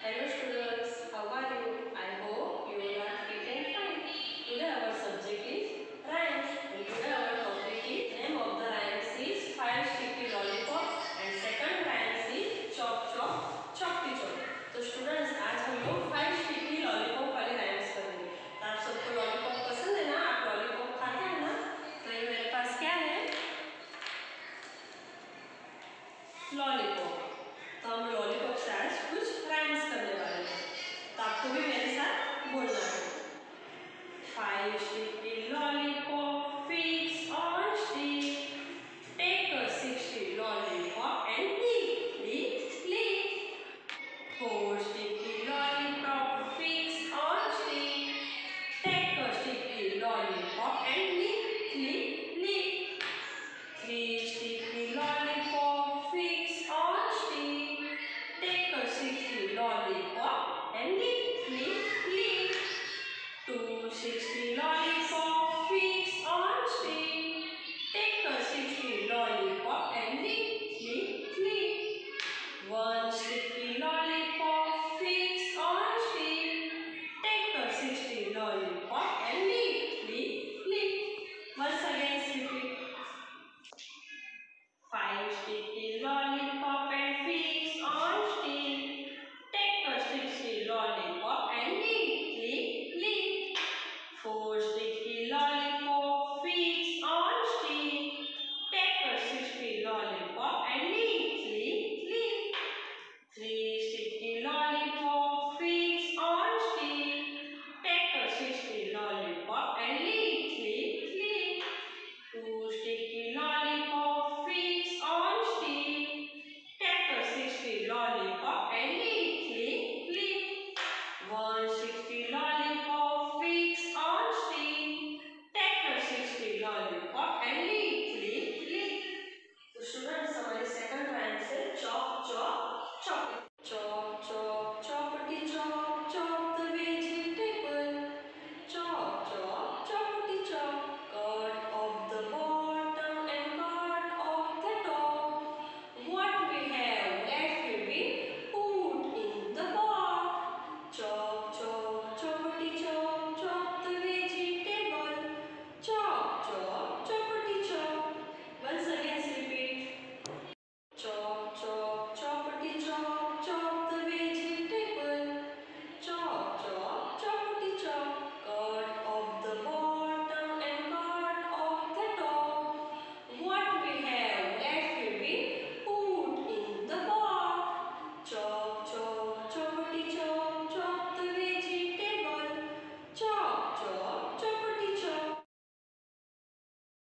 Hello students, how are you? I hope you are fit and fine. Today our subject is rhymes and today our topic is name of the rhymes is 5 sticky lollipop and second rhymes is chop chop chopty chop. तो students आज हम लोग 5 sticky lollipop वाले rhymes करेंगे। तो आप सबको lollipop पसंद है ना? आप lollipop खाते हैं ना? तो ये मेरे पास क्या है? lollipop। तो हम lollipop से आज कुछ rhymes करने वाले हैं। तो आपको भी मेरे साथ बोलना है। 5 sticky lollipop fix on stick. Take a 60 lollipop and lick, lick, lick. 4 sticky lollipop fix on stick. Take a sticky lollipop and lick, lick, lick. 3 sticky lollipop fix on stick. Take a 60 lollipop and lick, lick, lick. 2 60 lollipop fix on stick.